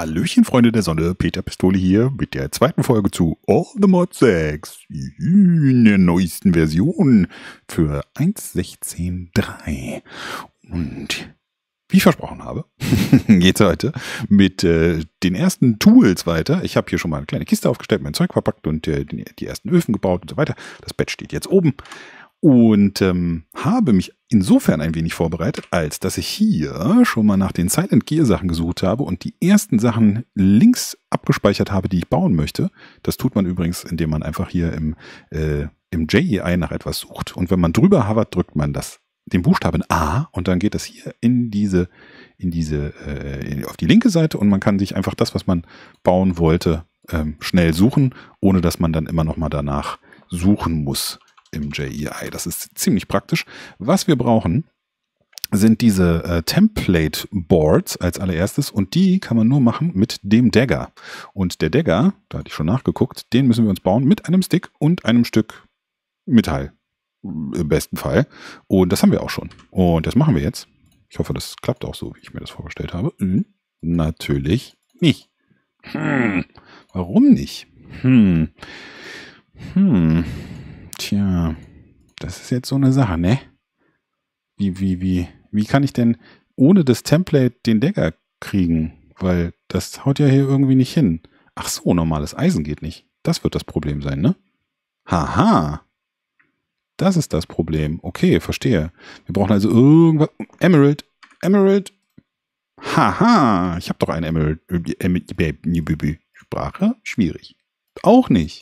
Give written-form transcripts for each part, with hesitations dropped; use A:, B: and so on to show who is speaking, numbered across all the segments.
A: Hallöchen, Freunde der Sonne, Peter Pistole hier mit der zweiten Folge zu All the Mod 6 in der neuesten Version für 1.16.3. Und wie ich versprochen habe, geht es heute mit den ersten Tools weiter. Ich habe hier schon mal eine kleine Kiste aufgestellt, mein Zeug verpackt und die ersten Öfen gebaut und so weiter. Das Bett steht jetzt oben. Und habe mich insofern ein wenig vorbereitet, als dass ich hier schon mal nach den Silent Gear Sachen gesucht habe und die ersten Sachen links abgespeichert habe, die ich bauen möchte. Das tut man übrigens, indem man einfach hier im JEI nach etwas sucht. Und wenn man drüber hovert, drückt man den Buchstaben A und dann geht das hier auf die linke Seite und man kann sich einfach das, was man bauen wollte, schnell suchen, ohne dass man dann immer noch mal danach suchen muss im JEI. Das ist ziemlich praktisch. Was wir brauchen, sind diese Template Boards als allererstes und die kann man nur machen mit dem Dagger. Und der Dagger, da hatte ich schon nachgeguckt, den müssen wir uns bauen mit einem Stick und einem Stück Metall. Im besten Fall. Und das haben wir auch schon. Und das machen wir jetzt. Ich hoffe, das klappt auch so, wie ich mir das vorgestellt habe. Natürlich nicht. Warum nicht? Tja, das ist jetzt so eine Sache, ne? Wie kann ich denn ohne das Template den Dagger kriegen? Weil das haut ja hier irgendwie nicht hin. Ach so, normales Eisen geht nicht. Das wird das Problem sein, ne? Haha. Das ist das Problem. Okay, verstehe. Wir brauchen also irgendwas. Emerald. Haha. Ich habe doch eine Emerald. Sprache? Schwierig. Auch nicht.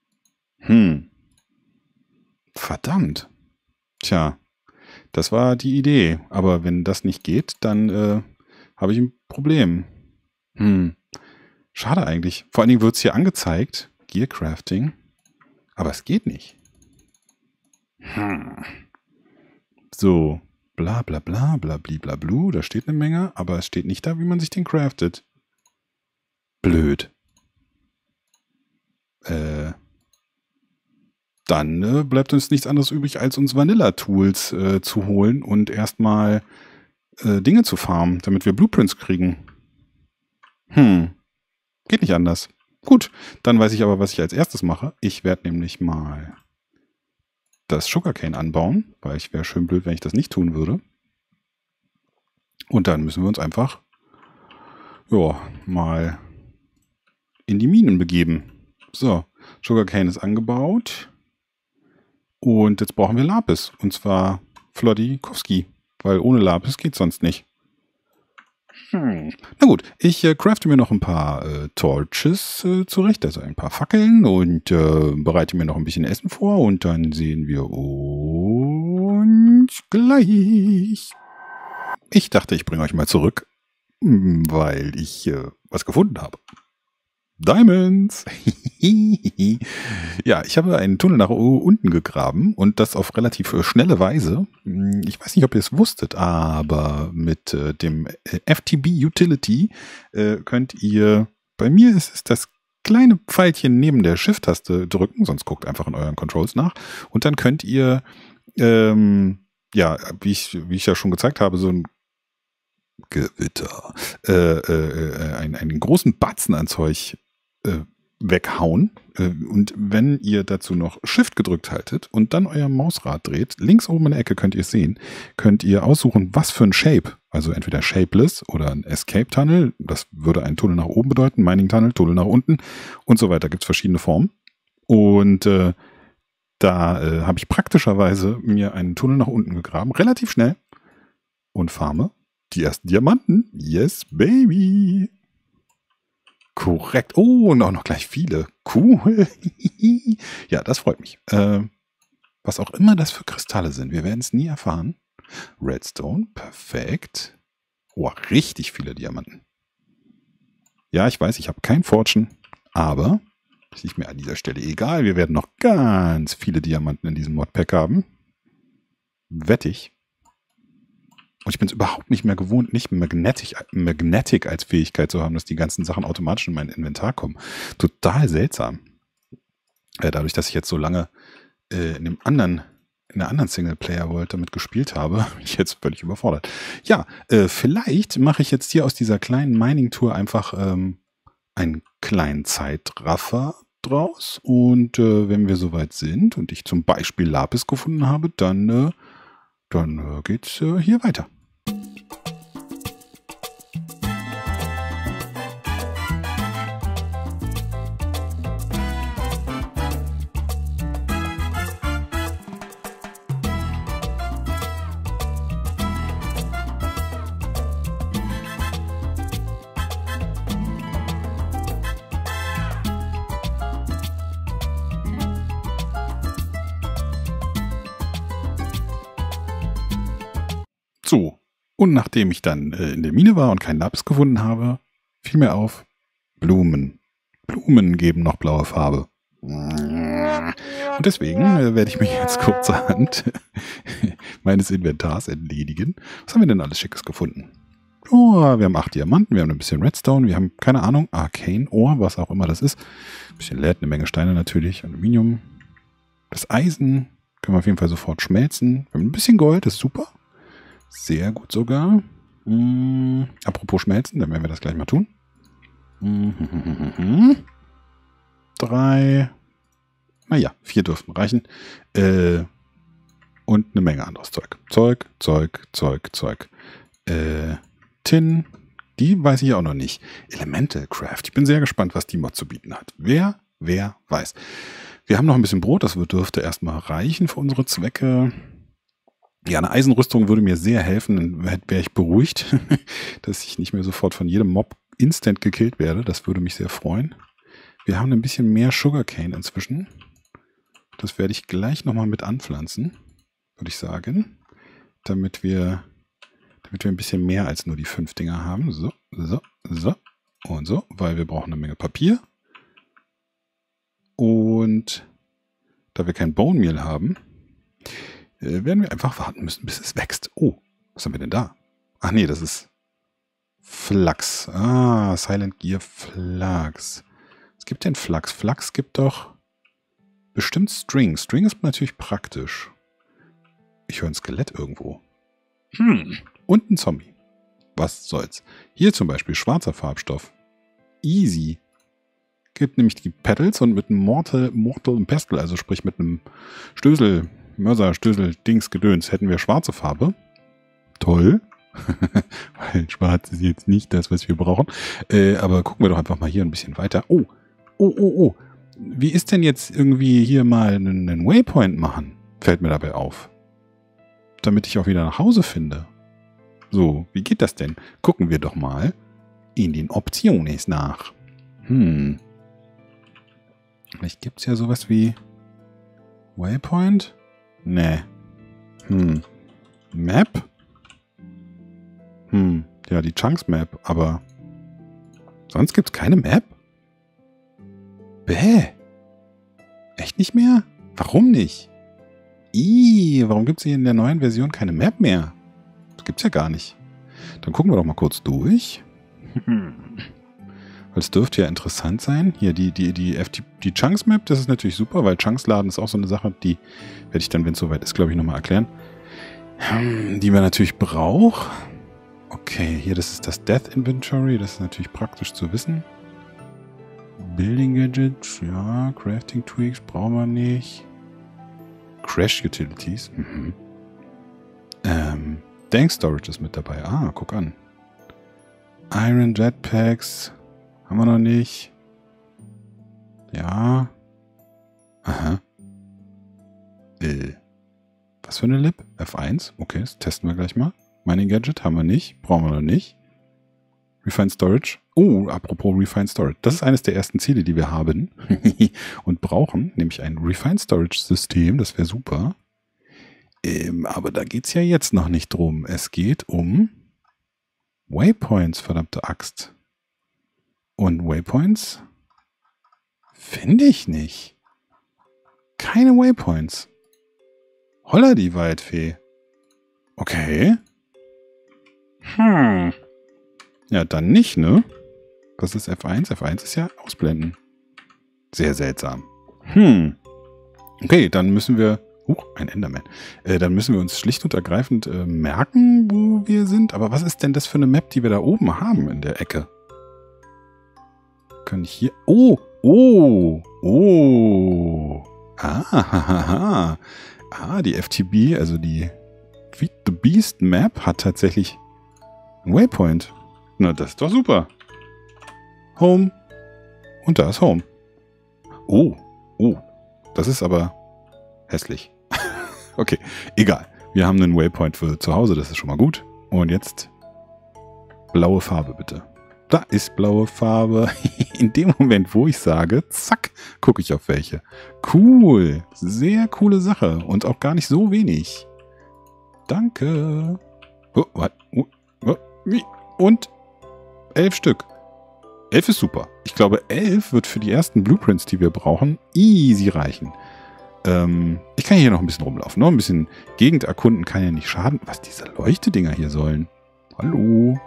A: Verdammt. Tja. Das war die Idee. Aber wenn das nicht geht, dann habe ich ein Problem. Schade eigentlich. Vor allen Dingen wird es hier angezeigt. Gearcrafting. Aber es geht nicht. So, bla bla bla bla bla blu, da steht eine Menge, aber es steht nicht da, wie man sich den craftet. Blöd. Dann bleibt uns nichts anderes übrig, als uns Vanilla-Tools zu holen und erstmal Dinge zu farmen, damit wir Blueprints kriegen. Geht nicht anders. Gut, dann weiß ich aber, was ich als erstes mache. Ich werde nämlich mal das Sugarcane anbauen, weil ich wäre schön blöd, wenn ich das nicht tun würde. Und dann müssen wir uns einfach mal in die Minen begeben. So, Sugarcane ist angebaut. Und jetzt brauchen wir Lapis. Und zwar Flodikowski, weil ohne Lapis geht sonst nicht. Na gut, ich crafte mir noch ein paar Torches zurecht, also ein paar Fackeln und bereite mir noch ein bisschen Essen vor und dann sehen wir uns gleich. Ich dachte, ich bringe euch mal zurück, weil ich was gefunden habe. Diamonds! Ja, ich habe einen Tunnel nach unten gegraben und das auf relativ schnelle Weise. Ich weiß nicht, ob ihr es wusstet, aber mit dem FTB Utility könnt ihr, bei mir ist es das kleine Pfeilchen neben der Shift-Taste drücken, sonst guckt einfach in euren Controls nach und dann könnt ihr, wie ich ja schon gezeigt habe, so ein Gewitter, einen großen Batzen an Zeug weghauen. Und wenn ihr dazu noch Shift gedrückt haltet und dann euer Mausrad dreht, links oben in der Ecke könnt ihr es sehen, könnt ihr aussuchen, was für ein Shape. Also entweder Shapeless oder ein Escape Tunnel. Das würde einen Tunnel nach oben bedeuten, Mining Tunnel, Tunnel nach unten und so weiter. Gibt es verschiedene Formen. Und da habe ich praktischerweise mir einen Tunnel nach unten gegraben, relativ schnell und farme die ersten Diamanten. Yes, baby! Korrekt. Oh, und auch noch gleich viele. Cool. Ja, das freut mich. Was auch immer das für Kristalle sind, wir werden es nie erfahren. Redstone, perfekt. Oh, richtig viele Diamanten. Ja, ich weiß, ich habe kein Fortune, aber das ist mir an dieser Stelle egal. Wir werden noch ganz viele Diamanten in diesem Modpack haben. Wettig. Und ich bin es überhaupt nicht mehr gewohnt, nicht Magnetic als Fähigkeit zu haben, dass die ganzen Sachen automatisch in mein Inventar kommen. Total seltsam. Dadurch, dass ich jetzt so lange in dem anderen in der anderen Singleplayer-World damit gespielt habe, bin ich jetzt völlig überfordert. Ja, vielleicht mache ich jetzt hier aus dieser kleinen Mining-Tour einfach einen kleinen Zeitraffer draus. Und wenn wir soweit sind und ich zum Beispiel Lapis gefunden habe, dann geht's hier weiter. So, und nachdem ich dann in der Mine war und keinen Lapis gefunden habe, fiel mir auf, Blumen. Blumen geben noch blaue Farbe. Und deswegen werde ich mich jetzt kurzerhand meines Inventars entledigen. Was haben wir denn alles Schickes gefunden? Oh, wir haben 8 Diamanten, wir haben ein bisschen Redstone, wir haben, keine Ahnung, Arcane Ore, was auch immer das ist. Ein bisschen Lead, eine Menge Steine natürlich, Aluminium. Das Eisen können wir auf jeden Fall sofort schmelzen. Wir haben ein bisschen Gold, das ist super. Sehr gut sogar. Apropos Schmelzen, dann werden wir das gleich mal tun. 3. Naja, 4 dürften reichen. Und eine Menge anderes Zeug. Zeug. Tin. Die weiß ich auch noch nicht. Elemental Craft. Ich bin sehr gespannt, was die Mod zu bieten hat. Wer weiß. Wir haben noch ein bisschen Brot. Das dürfte erstmal reichen für unsere Zwecke. Ja, eine Eisenrüstung würde mir sehr helfen, dann wäre ich beruhigt, dass ich nicht mehr sofort von jedem Mob instant gekillt werde. Das würde mich sehr freuen. Wir haben ein bisschen mehr Sugarcane inzwischen. Das werde ich gleich nochmal mit anpflanzen, würde ich sagen. Damit wir ein bisschen mehr als nur die 5 Dinger haben. So und so, weil wir brauchen eine Menge Papier. Und da wir kein Bone Meal haben, werden wir einfach warten müssen, bis es wächst. Oh, was haben wir denn da? Ach nee, das ist Flachs. Ah, Silent Gear Flachs. Was gibt denn Flachs? Flachs gibt doch bestimmt String. String ist natürlich praktisch. Ich höre ein Skelett irgendwo. Und ein Zombie. Was soll's. Hier zum Beispiel schwarzer Farbstoff. Easy. Gibt nämlich die Petals und mit einem Mortal und Pestle, also sprich mit einem Mörser, Stößel, Dings, Gedöns, hätten wir schwarze Farbe. Toll. Weil schwarz ist jetzt nicht das, was wir brauchen. Aber gucken wir doch einfach mal hier ein bisschen weiter. Oh. Wie ist denn jetzt irgendwie hier mal einen Waypoint machen? Fällt mir dabei auf. Damit ich auch wieder nach Hause finde. So, wie geht das denn? Gucken wir doch mal in den Optionen nach. Vielleicht gibt es ja sowas wie Waypoint? Nee. Map? Ja, die Chunks Map, aber sonst gibt's keine Map? Bäh. Echt nicht mehr? Warum nicht? Warum gibt's hier in der neuen Version keine Map mehr? Das gibt's ja gar nicht. Dann gucken wir doch mal kurz durch. Weil es dürfte ja interessant sein. Hier, die Chunks Map, das ist natürlich super, weil Chunks laden ist auch so eine Sache, die werde ich dann, wenn es soweit ist, glaube ich, nochmal erklären. Die wir natürlich brauchen. Okay, hier, das ist das Death Inventory. Das ist natürlich praktisch zu wissen. Building Gadgets, ja, Crafting Tweaks brauchen wir nicht. Crash Utilities. Dank Storage ist mit dabei. Ah, guck an. Iron Jetpacks. Haben wir noch nicht. Ja. Aha. Was für eine Lib? F1? Okay, das testen wir gleich mal. Mining Gadget haben wir nicht. Brauchen wir noch nicht. Refined Storage. Oh, apropos Refined Storage. Das ist eines der ersten Ziele, die wir haben und brauchen. Nämlich ein Refined Storage System. Das wäre super. Aber da geht es ja jetzt noch nicht drum. Es geht um Waypoints, verdammte Axt. Und Waypoints finde ich nicht. Keine Waypoints. Holla die Waldfee. Okay. Ja, dann nicht, ne? Was ist F1? F1 ist ja ausblenden. Sehr seltsam. Okay, dann müssen wir... Ein Enderman. Dann müssen wir uns schlicht und ergreifend merken, wo wir sind. Aber was ist denn das für eine Map, die wir da oben haben in der Ecke? Können hier... Oh! Die FTB, also die Feed the Beast Map, hat tatsächlich einen Waypoint. Na, das ist doch super. Home. Und da ist Home. Oh. Das ist aber hässlich. Okay, egal. Wir haben einen Waypoint für zu Hause, das ist schon mal gut. Und jetzt blaue Farbe bitte. Da ist blaue Farbe. In dem Moment, wo ich sage, zack, gucke ich auf welche. Cool. Sehr coole Sache. Und auch gar nicht so wenig. Danke. Und 11 Stück. 11 ist super. Ich glaube, 11 wird für die ersten Blueprints, die wir brauchen, easy reichen. Ich kann hier noch ein bisschen rumlaufen. Noch ein bisschen Gegend erkunden kann ja nicht schaden. Was diese Leuchtedinger hier sollen. Hallo.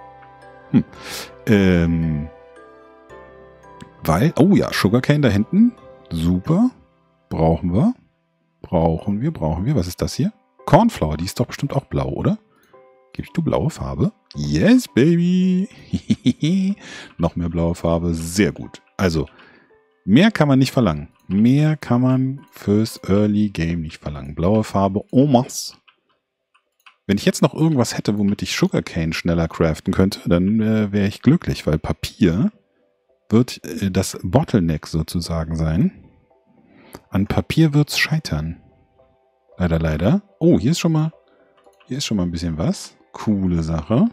A: Oh ja, Sugarcane da hinten. Super. Brauchen wir. Was ist das hier? Cornflower, die ist doch bestimmt auch blau, oder? Gibst du blaue Farbe? Yes, baby. Noch mehr blaue Farbe. Sehr gut. Also, mehr kann man nicht verlangen. Mehr kann man fürs Early Game nicht verlangen. Blaue Farbe en masse. Wenn ich jetzt noch irgendwas hätte, womit ich Sugarcane schneller craften könnte, dann wäre ich glücklich, weil Papier wird das Bottleneck sozusagen sein. An Papier wird's scheitern. Leider. Oh, hier ist schon mal ein bisschen was. Coole Sache.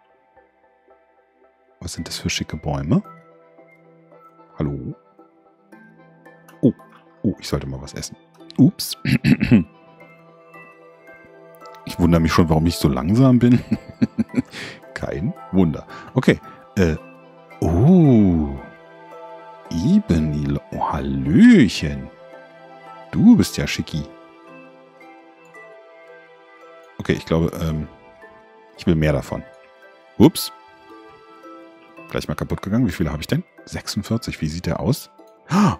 A: Was sind das für schicke Bäume? Hallo? Oh, ich sollte mal was essen. Ups. Ich wundere mich schon, warum ich so langsam bin. Kein Wunder. Okay. Ebony. Oh, Hallöchen. Du bist ja schicki. Okay, ich glaube, ich will mehr davon. Ups. Gleich mal kaputt gegangen. Wie viele habe ich denn? 46. Wie sieht der aus? Oh,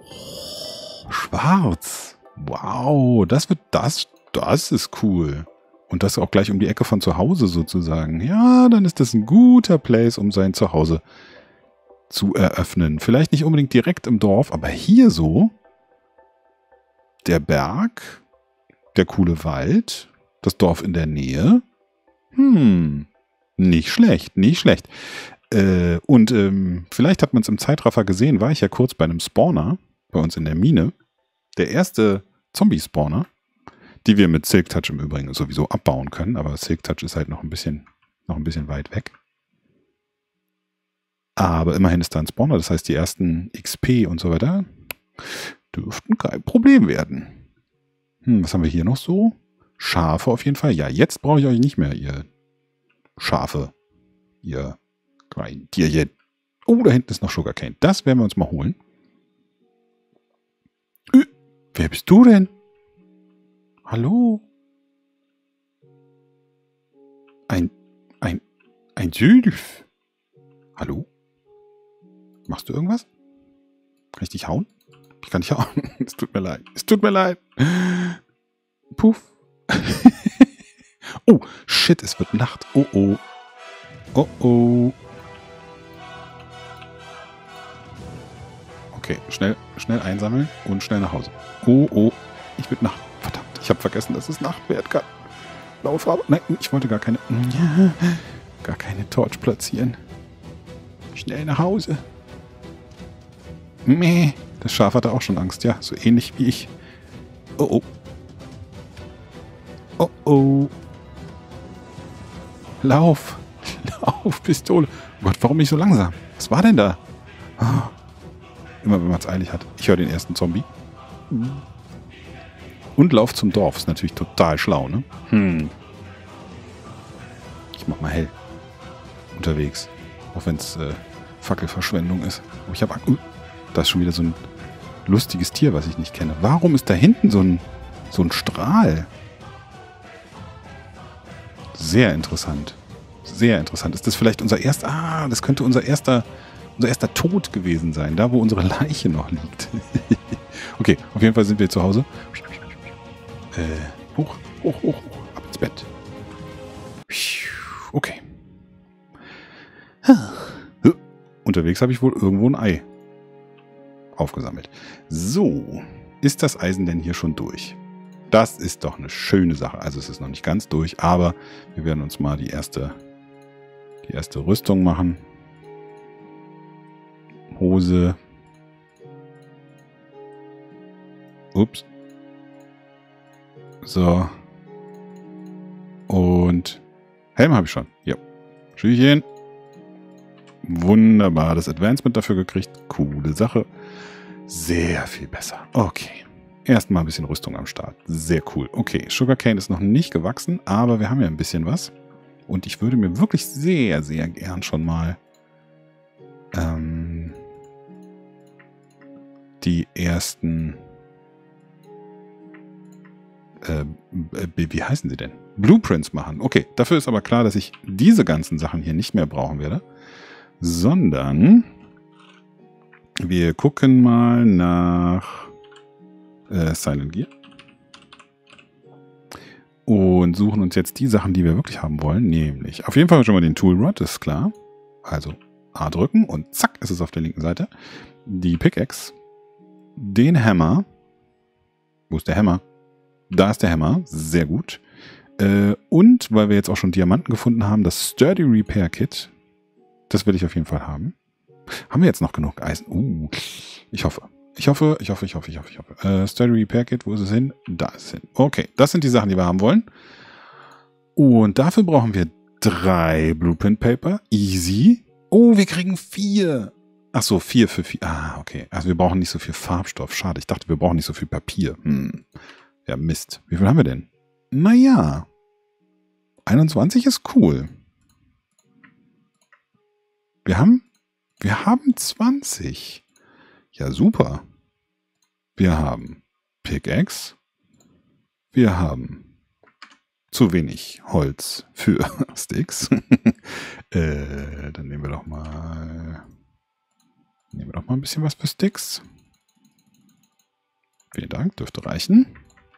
A: schwarz. Wow, das ist cool. Und das auch gleich um die Ecke von zu Hause sozusagen. Ja, dann ist das ein guter Place, um sein Zuhause zu eröffnen. Vielleicht nicht unbedingt direkt im Dorf, aber hier so. Der Berg, der coole Wald, das Dorf in der Nähe. Nicht schlecht. Vielleicht hat man es im Zeitraffer gesehen, war ich ja kurz bei einem Spawner bei uns in der Mine. Der erste Zombie-Spawner, die wir mit Silk Touch im Übrigen sowieso abbauen können, aber Silk Touch ist halt noch ein bisschen weit weg. Aber immerhin ist da ein Spawner, das heißt, die ersten XP und so weiter dürften kein Problem werden. Was haben wir hier noch so? Schafe auf jeden Fall. Ja, jetzt brauche ich euch nicht mehr, ihr Schafe. Ihr Tierchen. Oh, da hinten ist noch Sugarcane. Das werden wir uns mal holen. Wer bist du denn? Hallo? Ein Sylph. Hallo? Machst du irgendwas? Kann ich dich hauen? Ich kann dich hauen. Es tut mir leid. Puff. Oh, shit, es wird Nacht. Oh. Okay, schnell einsammeln und schnell nach Hause. Oh, ich bin Nacht. Verdammt, ich habe vergessen, dass es Nacht werden kann. Blaue Farbe. Nein, ich wollte gar keine Torch platzieren. Schnell nach Hause. Meh. Das Schaf hatte auch schon Angst, ja. So ähnlich wie ich. Oh. Lauf, Pistole. Oh Gott, warum nicht so langsam? Was war denn da? Oh. Immer wenn man es eilig hat. Ich höre den ersten Zombie. Und lauf zum Dorf. Ist natürlich total schlau, ne? Ich mach mal hell. Unterwegs. Auch wenn es Fackelverschwendung ist. Aber ich habe... da ist schon wieder so ein lustiges Tier, was ich nicht kenne. Warum ist da hinten so ein Strahl? Sehr interessant. Ist das vielleicht unser erster... das könnte unser erster Tod gewesen sein. Da, wo unsere Leiche noch liegt. Okay, auf jeden Fall sind wir zu Hause. Hoch, hoch, hoch, hoch. Ab ins Bett. Okay. Unterwegs habe ich wohl irgendwo ein Ei aufgesammelt. So, ist das Eisen denn hier schon durch? Das ist doch eine schöne Sache. Also es ist noch nicht ganz durch, aber wir werden uns mal die erste Rüstung machen. Hose. Ups. So. Und Helm habe ich schon. Ja. Schüchen. Wunderbar. Das Advancement dafür gekriegt. Coole Sache. Sehr viel besser. Okay. Erstmal ein bisschen Rüstung am Start. Sehr cool. Okay. Sugarcane ist noch nicht gewachsen, aber wir haben ja ein bisschen was. Und ich würde mir wirklich sehr, sehr gern schon mal die ersten wie heißen sie denn? Blueprints machen. Okay, dafür ist aber klar, dass ich diese ganzen Sachen hier nicht mehr brauchen werde, sondern wir gucken mal nach Silent Gear und suchen uns jetzt die Sachen, die wir wirklich haben wollen, nämlich auf jeden Fall schon mal den Tool Rod, das ist klar. Also A drücken und zack, ist es auf der linken Seite. Die Pickaxe, den Hammer. Wo ist der Hammer? Da ist der Hammer, sehr gut. Und, weil wir jetzt auch schon Diamanten gefunden haben, das Sturdy Repair Kit. Das will ich auf jeden Fall haben. Haben wir jetzt noch genug Eisen? Ich hoffe. Sturdy Repair Kit, wo ist es hin? Da ist es hin. Okay, das sind die Sachen, die wir haben wollen. Und dafür brauchen wir 3 Blueprint Paper. Easy. Oh, wir kriegen 4. Ach so, 4 für 4. Ah, okay. Also wir brauchen nicht so viel Farbstoff. Schade, ich dachte, wir brauchen nicht so viel Papier. Ja, Mist. Wie viel haben wir denn? Naja. 21 ist cool. Wir haben 20. Ja, super. Wir haben Pickaxe. Wir haben zu wenig Holz für Sticks. Dann nehmen wir doch mal ein bisschen was für Sticks. Vielen Dank, dürfte reichen.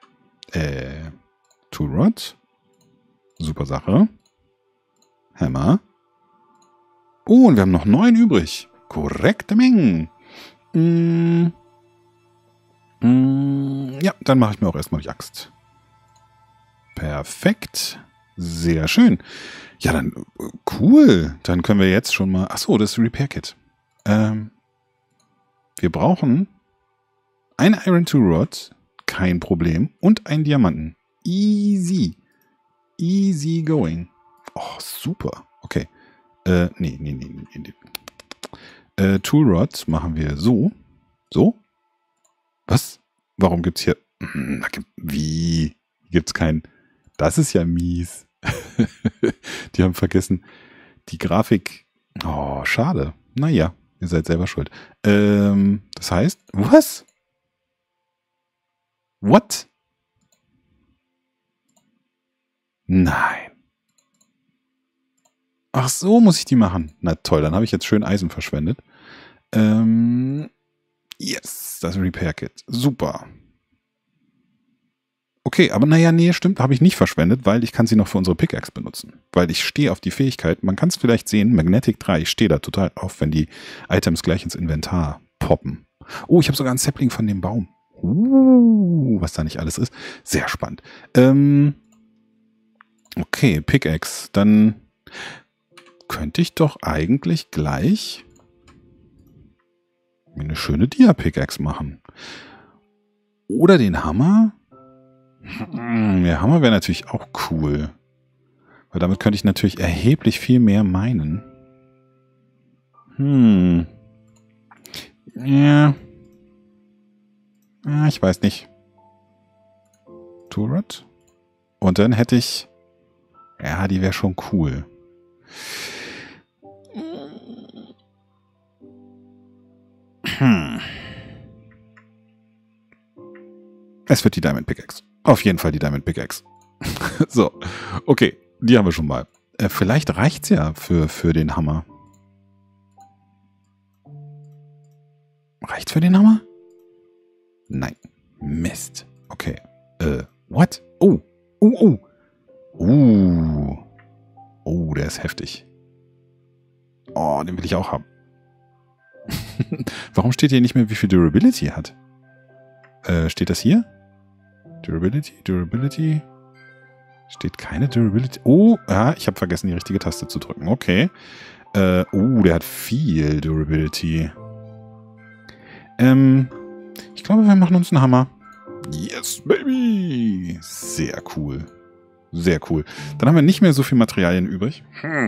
A: Tool Rod. Super Sache. Hammer. Oh, und wir haben noch 9 übrig. Korrekte Mengen. Ja, dann mache ich mir auch erstmal die Axt. Perfekt. Sehr schön. Ja, dann cool. Dann können wir jetzt schon mal... Achso, das Repair Kit. Wir brauchen ein Iron Tool Rod. Kein Problem. Und einen Diamanten. Easy. Easy going. Oh, super. Okay. Nee. Tool Rod machen wir so. So? Was? Warum gibt's hier... Wie? Gibt's keinen... Das ist ja mies. Die haben vergessen, die Grafik... Oh, schade. Naja, ihr seid selber schuld. Das heißt... Was? What? Nein. Ach so, muss ich die machen. Na toll, dann habe ich jetzt schön Eisen verschwendet. Yes, das Repair Kit. Super. Okay, aber naja, nee, stimmt, habe ich nicht verschwendet, weil ich kann sie noch für unsere Pickaxe benutzen. Weil ich stehe auf die Fähigkeit, man kann es vielleicht sehen, Magnetic 3, ich stehe da total auf, wenn die Items gleich ins Inventar poppen. Oh, ich habe sogar einen Sapling von dem Baum. Was da nicht alles ist. Sehr spannend. Okay, Pickaxe. Dann könnte ich doch eigentlich gleich mir eine schöne Dia-Pickaxe machen. Oder den Hammer. Der Hammer wäre natürlich auch cool. Weil damit könnte ich natürlich erheblich viel mehr meinen. Ja. Ich weiß nicht. Turret. Und dann hätte ich... Ja, die wäre schon cool. Es wird die Diamond Pickaxe. Auf jeden Fall die Diamond Pickaxe. So, okay, die haben wir schon mal. Vielleicht reicht's ja für den Hammer. Reicht's für den Hammer? Nein. Mist. Okay. What? Oh. Oh, oh. Oh, der ist heftig. Oh, den will ich auch haben. Warum steht hier nicht mehr, wie viel Durability hat? Steht das hier? Durability. Steht keine Durability. Oh, ja, ich habe vergessen, die richtige Taste zu drücken. Okay. Der hat viel Durability. Ich glaube, wir machen uns einen Hammer. Yes, baby! Sehr cool. Sehr cool. Dann haben wir nicht mehr so viel Materialien übrig.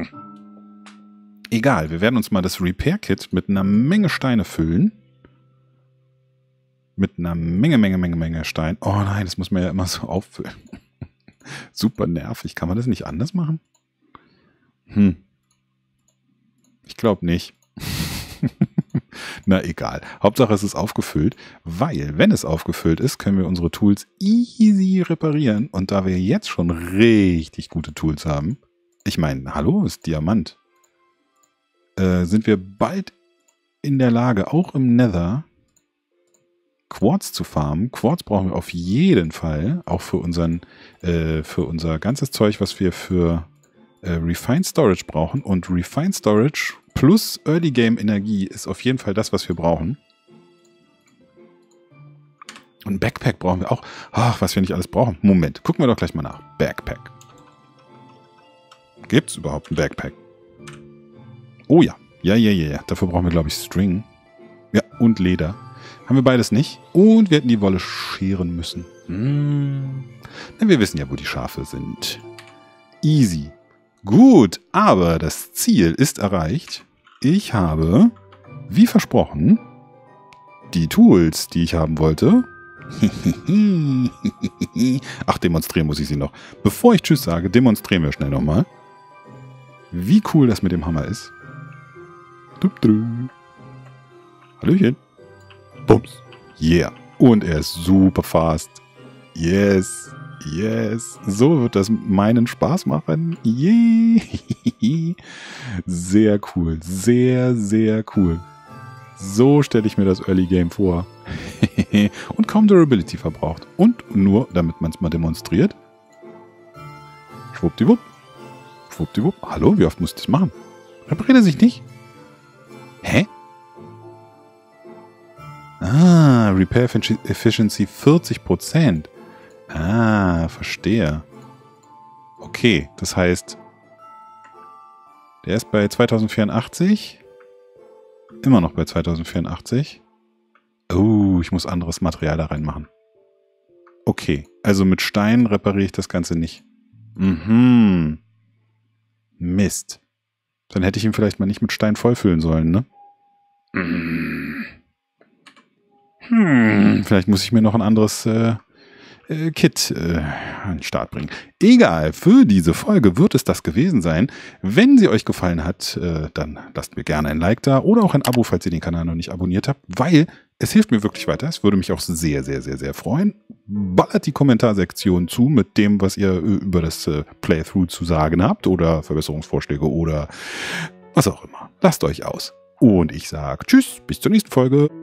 A: Egal, wir werden uns mal das Repair-Kit mit einer Menge Steine füllen. Mit einer Menge Stein. Oh nein, das muss man ja immer so auffüllen. Super nervig. Kann man das nicht anders machen? Ich glaube nicht. Na egal. Hauptsache es ist aufgefüllt, weil wenn es aufgefüllt ist, können wir unsere Tools easy reparieren. Und da wir jetzt schon richtig gute Tools haben, ich meine, hallo, ist Diamant, sind wir bald in der Lage, auch im Nether Quartz zu farmen. Quartz brauchen wir auf jeden Fall, auch für unser ganzes Zeug, was wir für Refined Storage brauchen. Und Refined Storage plus Early Game Energie ist auf jeden Fall das, was wir brauchen. Und Backpack brauchen wir auch. Ach, was wir nicht alles brauchen. Moment, gucken wir doch gleich mal nach. Backpack. Gibt es überhaupt ein Backpack? Oh ja. Ja. Dafür brauchen wir, glaube ich, String. Ja, und Leder. Haben wir beides nicht. Und wir hätten die Wolle scheren müssen. Na, wir wissen ja, wo die Schafe sind. Easy. Gut, aber das Ziel ist erreicht. Ich habe, wie versprochen, die Tools, die ich haben wollte. Ach, demonstrieren muss ich sie noch. Bevor ich Tschüss sage, demonstrieren wir schnell nochmal, wie cool das mit dem Hammer ist. Hallöchen. Bums. Yeah. Und er ist super fast. Yes. So wird das meinen Spaß machen. Yeah. Sehr cool. Sehr cool. So stelle ich mir das Early Game vor. Und kaum Durability verbraucht. Und nur, damit man es mal demonstriert. Schwuppdiwupp. Hallo, wie oft muss ich das machen? Repariert er sich nicht? Hä? Repair Efficiency 40%. Verstehe. Okay, das heißt, der ist bei 2084. Immer noch bei 2084. Oh, ich muss anderes Material da reinmachen. Okay, also mit Stein repariere ich das Ganze nicht. Mist. Dann hätte ich ihn vielleicht mal nicht mit Stein vollfüllen sollen, ne? Vielleicht muss ich mir noch ein anderes Kit an den Start bringen. Egal, für diese Folge wird es das gewesen sein. Wenn sie euch gefallen hat, dann lasst mir gerne ein Like da oder auch ein Abo, falls ihr den Kanal noch nicht abonniert habt, weil es hilft mir wirklich weiter. Es würde mich auch sehr freuen. Ballert die Kommentarsektion zu mit dem, was ihr über das Playthrough zu sagen habt oder Verbesserungsvorschläge oder was auch immer. Lasst euch aus. Und ich sage Tschüss, bis zur nächsten Folge.